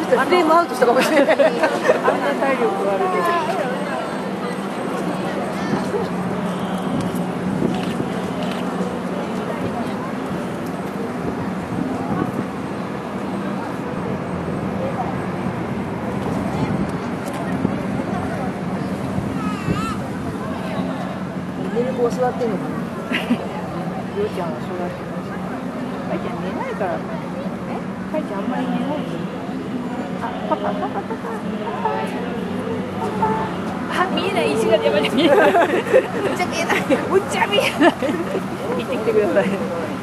フレームアウトしたかもしれない。あんな体力あるで。寝る子は座ってんのかな。りょうちゃんは座ってます。かいちゃん寝ないから。かいちゃんあんまり寝ない。あ、パパ、パパ、パパ、パパ。あ、見えない。石が山に見えない。むっちゃ見えない。むっちゃ見えない。行ってきてください。